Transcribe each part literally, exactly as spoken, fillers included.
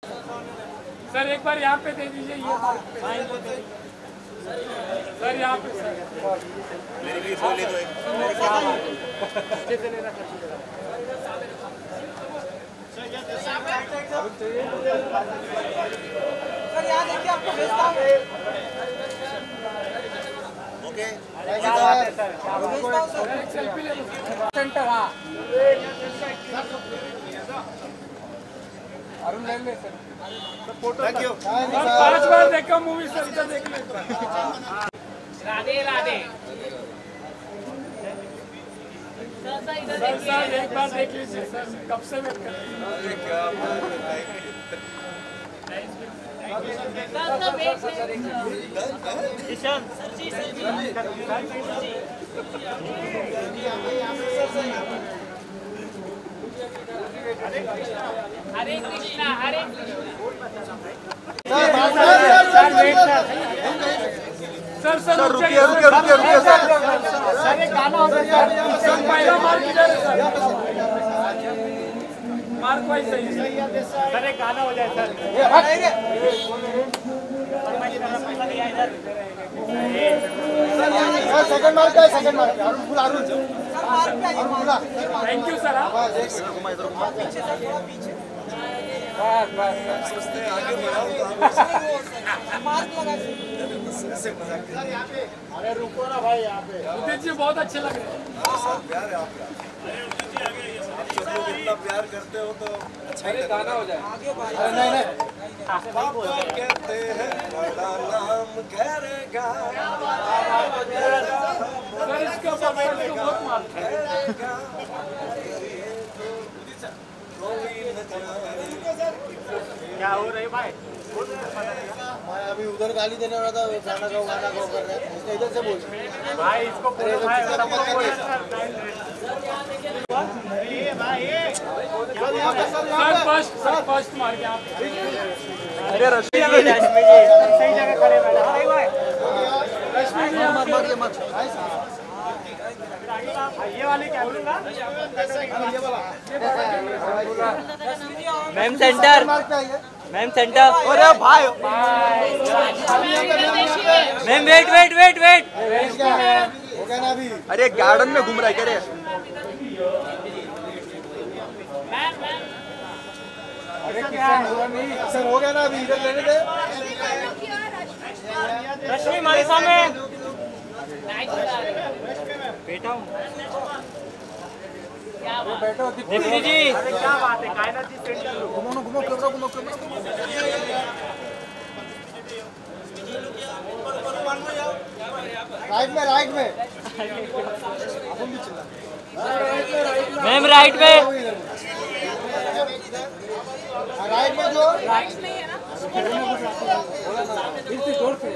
Sir एक बार यहाँ पे दे दीजिए ये सर यहाँ पे सर मेरे लिए बोले तो एक सर यहाँ देखिए आपको भेजता हूँ। ओके सेल्फी ले लो सेंटर। हाँ अरुण ले ले सर थैंक यू। पांच बार देखा मूवी सर इधर देख ले। राधे राधे सर सर एक बार देख लीजिए सर कब से वेट कर रहे हरे कृष्णा हरे सर सर रुकिए रुकिए रुकिए रुकिए सर सर एक गाना हो गया सर पहला मार्क किधर है सर मार्क वाइज सही है सर एक गाना हो जाए सर सेकंड मार्क है second mark Arun full Arun thank you sir. बस बस सोचते हैं आगे बढ़ाओ तो मार्क लगा ऐसे मजाक करते हैं। अरे रुको ना भाई यहाँ पे उदित जी बहुत अच्छे लग रहे हैं। सर प्यार है आपका। आप सब लोग इतना प्यार करते हो तो अच्छा ही गाना हो जाए आगे भाई नहीं नहीं पापा कहते हैं बड़ा नाम करेगा सर इसका परफॉर्मेंस तो बहुत मार्क है। क्या हो रही भाई मैं अभी उधर गाली देने वाला था गाना गाओ गाना गाओ कर रहे हैं इसने इधर से बोल भाई इसको बोलो भाई सबको बोलो सर फर्स्ट सर फर्स्ट मार के आप अरे रश्मि सही जगह खड़े बैठे रश्मि जी मत मारिए मत ये वाली क्या मैम सेंटर मैम सेंटर अरे भाई ma'am wait wait wait wait हो गया ना अभी अरे गार्डन में घूम रहा है क्या रे अरे किसान हुआ नहीं सर हो गया ना अभी इधर लेने दे रश्मि हमारे सामने बेटा हूँ बैठो दीप्ति जी अरे क्या बात है कायनात जी सेंटर लो घुमो ना घुमो कैमरा घुमो कैमरा घुमो राइट में राइट में अपन भी चला मैम राइट में राइट में जो इतनी जोर से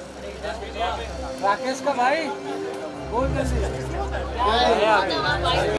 राकेश का भाई बोल कैसे